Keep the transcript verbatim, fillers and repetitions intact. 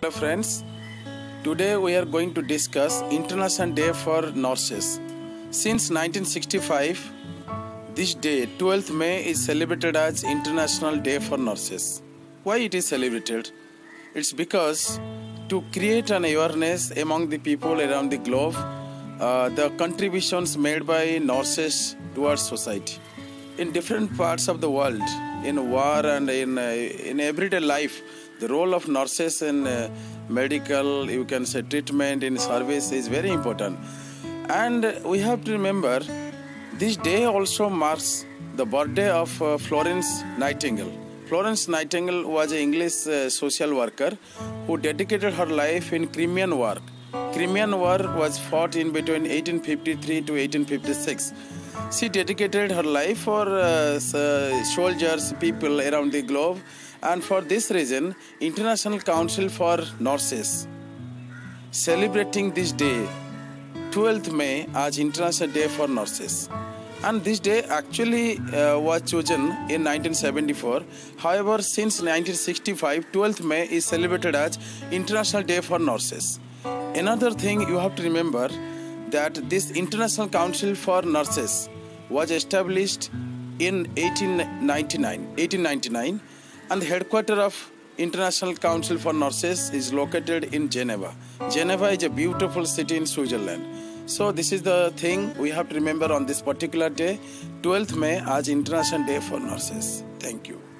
Hello friends, today we are going to discuss International Day for Nurses. Since nineteen sixty-five, this day, twelfth May, is celebrated as International Day for Nurses. Why it is celebrated? It's because to create an awareness among the people around the globe, uh, the contributions made by nurses towards society. In different parts of the world, in war and in, uh, in everyday life, the role of nurses in uh, medical, you can say treatment, in service is very important. And we have to remember, this day also marks the birthday of uh, Florence Nightingale. Florence Nightingale was an English uh, social worker who dedicated her life in Crimean War. Crimean War was fought in between eighteen fifty-three to eighteen fifty-six. She dedicated her life for uh, soldiers, people around the globe, and for this reason, International Council for Nurses celebrating this day, twelfth May, as International Day for Nurses. And this day actually uh, was chosen in nineteen seventy-four. However, since nineteen sixty-five, twelfth May is celebrated as International Day for Nurses. Another thing you have to remember, that this International Council for Nurses was established in eighteen ninety-nine, and the headquarters of International Council for Nurses is located in Geneva. Geneva is a beautiful city in Switzerland. So this is the thing we have to remember on this particular day, twelfth May, as International Day for Nurses. Thank you.